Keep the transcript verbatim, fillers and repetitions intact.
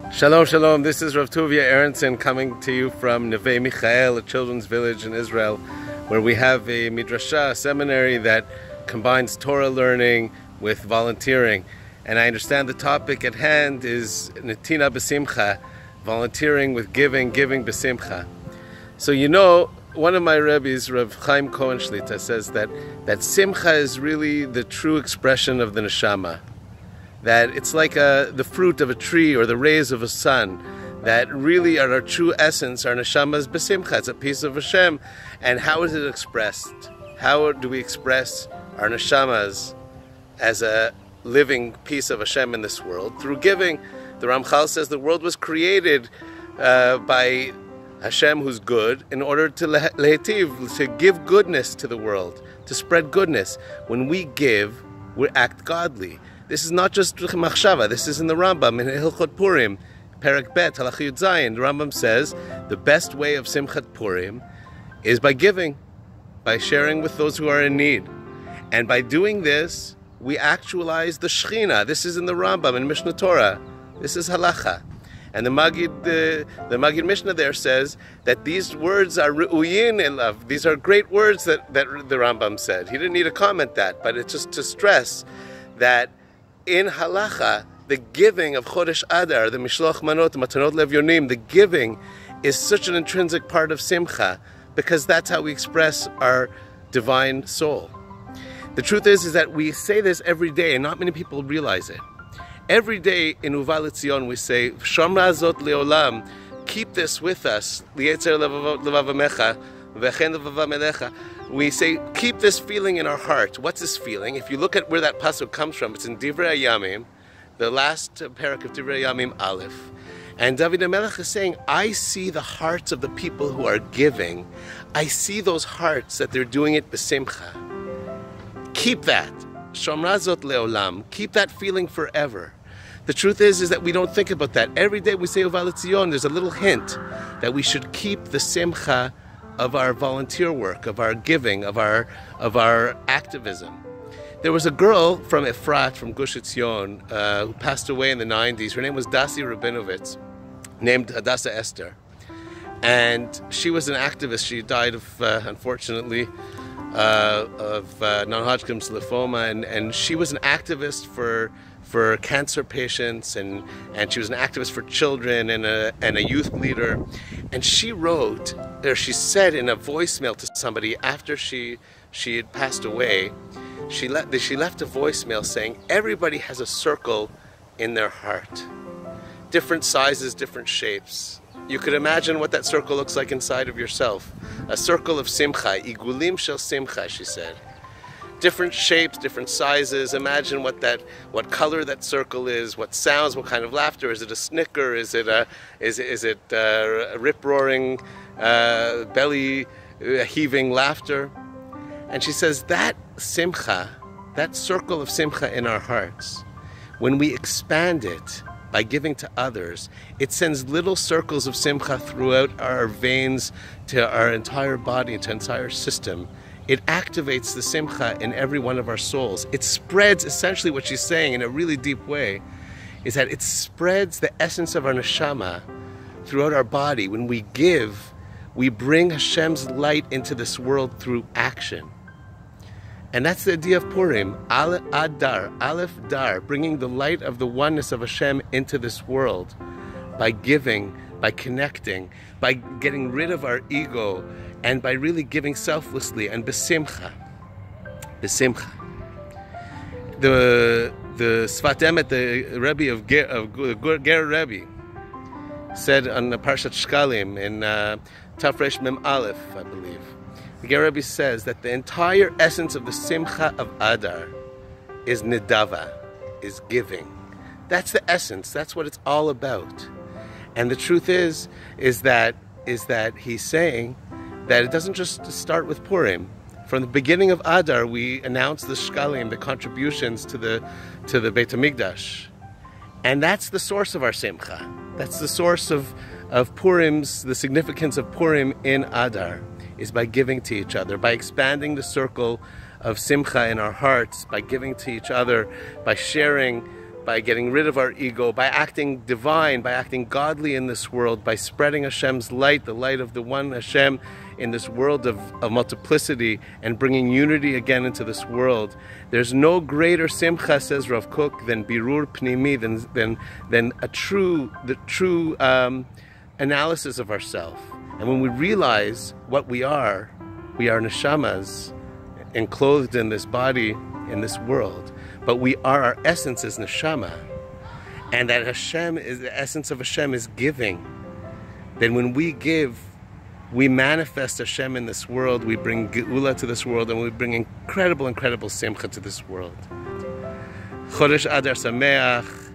Shalom, shalom. This is Rav Tuvia Aronson coming to you from Neve Michael, a children's village in Israel, where we have a midrasha, a seminary that combines Torah learning with volunteering. And I understand the topic at hand is Netina B'Simcha, volunteering with giving, giving B'Simcha. So you know, one of my rabbis, Rav Chaim Cohen Shlita, says that, that Simcha is really the true expression of the neshama. That it's like a, the fruit of a tree or the rays of a sun, that really are our true essence, our neshama's besimcha. It's a piece of Hashem. And how is it expressed? How do we express our neshamas as a living piece of Hashem in this world? Through giving. The Ramchal says the world was created uh, by Hashem, who's good, in order to lehetiv, to give goodness to the world, to spread goodness. When we give, we act godly. This is not just machshava. This is in the Rambam in Hilchot Purim, Perek Bet, Halach Yud Zayin. The Rambam says the best way of Simchat Purim is by giving, by sharing with those who are in need, and by doing this, we actualize the Shechina. This is in the Rambam in Mishnah Torah. This is halacha, and the Magid, the, the Magid Mishnah there says that these words are ru'uyin in love. These are great words that that the Rambam said. He didn't need to comment that, but it's just to stress that in halacha, the giving of Chodesh Adar, the Mishloach Manot, Matanot Levyonim, the giving is such an intrinsic part of Simcha because that's how we express our divine soul. The truth is, is that we say this every day and not many people realize it. Every day in Uva L'Tzion we say, Shomra Zot Leolam, keep this with us, Lietzer Levavamecha, V'chen Levavamelecha. We say, keep this feeling in our heart. What's this feeling? If you look at where that pasuk comes from, it's in Divrei Hayamim, the last parak of Divrei Hayamim Aleph. And David HaMelech is saying, I see the hearts of the people who are giving. I see those hearts that they're doing it b'simcha. Keep that. Shomra zot leolam. Keep that feeling forever. The truth is, is that we don't think about that. Every day we say Uva L'Tzion, there's a little hint that we should keep the simcha of our volunteer work, of our giving, of our of our activism. There was a girl from Efrat, from Gush Etzion, uh, who passed away in the nineties. Her name was Dasi Rabinovitz, named Hadassah Esther. And she was an activist. She died of, uh, unfortunately, uh, of uh, non-Hodgkin's lymphoma, and, and she was an activist for for cancer patients, and, and she was an activist for children and a, and a youth leader. And she wrote, or she said in a voicemail to somebody after she, she had passed away, she, le she left a voicemail saying, everybody has a circle in their heart. Different sizes, different shapes. You could imagine what that circle looks like inside of yourself. A circle of simcha, igulim shel simcha, she said. Different shapes, different sizes. Imagine what that, what color that circle is, what sounds, what kind of laughter. Is it a snicker? Is it a, is it, is it uh, rip-roaring, uh, belly-heaving laughter? And she says that simcha, that circle of simcha in our hearts, when we expand it by giving to others, it sends little circles of simcha throughout our veins to our entire body, to our entire system. It activates the simcha in every one of our souls. It spreads, essentially what she's saying in a really deep way, is that it spreads the essence of our neshama throughout our body. When we give, we bring Hashem's light into this world through action. And that's the idea of Purim, Aleph Adar, Aleph Dar, bringing the light of the oneness of Hashem into this world by giving, by connecting, by getting rid of our ego, and by really giving selflessly and besimcha. Besimcha. The the Sfat Emet, the Rebbe of Ger, of Ger Rebbe, said on the Parshat Shkalim in uh, Tafresh Mem Aleph, I believe. The Ger Rebbe says that the entire essence of the Simcha of Adar is nidava, is giving. That's the essence. That's what it's all about. And the truth is, is that is that he's saying that it doesn't just start with Purim. From the beginning of Adar, we announce the shkalim, the contributions to the to the Beit HaMikdash, and that's the source of our simcha. That's the source of of Purim's, the significance of Purim in Adar, is by giving to each other, by expanding the circle of simcha in our hearts, by giving to each other, by sharing by getting rid of our ego, by acting divine, by acting godly in this world, by spreading Hashem's light, the light of the one Hashem in this world of, of multiplicity, and bringing unity again into this world. There's no greater simcha, says Rav Kook, than birur pnimi, than, than, than a true, the true um, analysis of ourselves. And when we realize what we are, we are neshamas, enclosed in this body, in this world. But we are, our essence is neshama. And that Hashem is, the essence of Hashem is giving. Then when we give, we manifest Hashem in this world, we bring Geula to this world, and we bring incredible, incredible simcha to this world. Chodesh Adar Sameach.